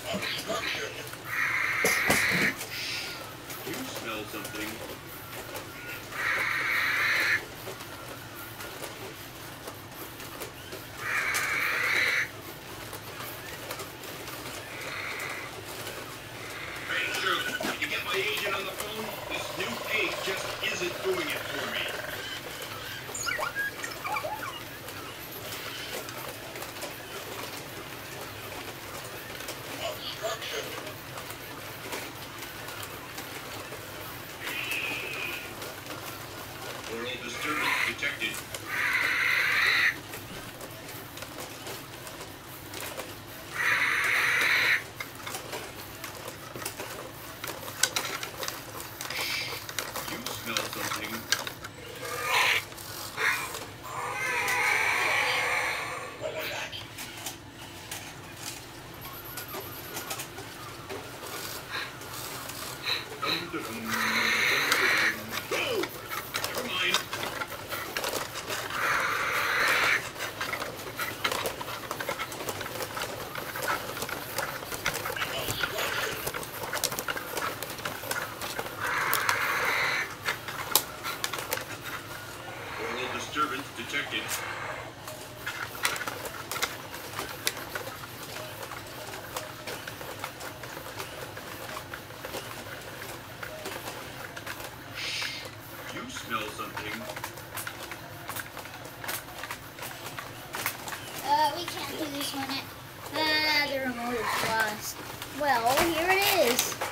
You smell something. Hey, Shirley, can you get my agent on the phone? This new case just isn't doing it for me. Oral disturbance detected. You smell something. Oh! Never mind. Oral disturbance detected. You smell something. We can't do this one. The remote is lost. Well, here it is.